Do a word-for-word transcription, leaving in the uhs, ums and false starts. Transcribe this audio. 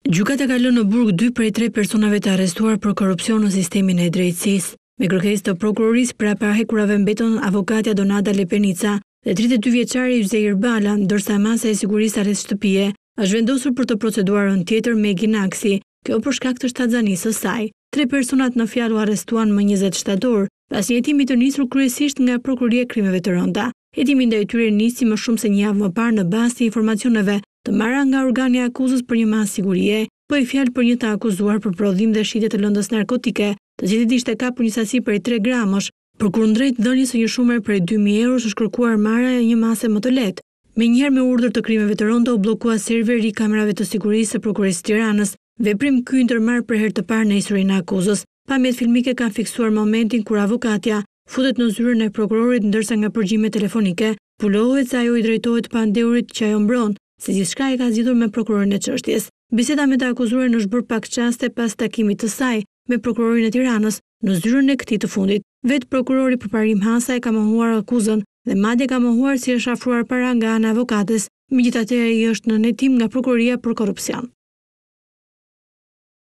Gjykata ka lënë në burg dy prej tre personave të arrestuar për korrupsion në sistemin e drejtësisë. Me kërkesë të prokurorisë për parahekurave mbetën avokatja Donata Lepenica dhe tridhjetë e dy vjeçari Yzeir Bala, ndërsa masa e sigurisë arrest shtëpie është vendosur për të proceduarën tjetër me Ginaksi, kjo për shkak të shtatzanisë së saj. Tre personat në fjalë u arrestuan më njëzet shtator, pas një hetimi të nisur kryesisht nga Prokuroria e Krimeve të Rënda. Hetimi ndaj tyre nisi më shumë se një javë më parë në bazë të informacioneve të marra nga organi i akuzës për një masë sigurie, po i fjalë për një të akuzuar për prodhim dhe shitje të lëndës narkotike, të cilit ishte kapur një sasi prej tre gramësh, për kundrejt dhënies së një shume prej dy mijë eurosh është kërkuar marrja e një mase më të lehtë. Menjëherë me urdhër të Krimeve të Rënda u bllokua serveri i kamerave të sigurisë së Prokurisë së Tiranës, veprim ky ndërmarr për herë të parë në historinë e akuzës. Pamjet filmike kanë fiksuar momentin kur avokatja futet në zyrën e prokurorit ndërsa nga përgjigjet telefonike pulohet se ajo i drejtohet pandeurit që ajo mbron, se gjithçka e ka zgjidhur me prokurorin e çështjes. Biseda me të akuzuarin është bërë pak çaste pas takimit të saj me prokurorin e Tiranës në zyrën e këtij të fundit. Vetë prokurori përparim Hasa e ka mohuar akuzën dhe madje ka mohuar si është afruar para nga ana e avokates, megjithatë ai është në hetim nga prokuroria për korrupsion.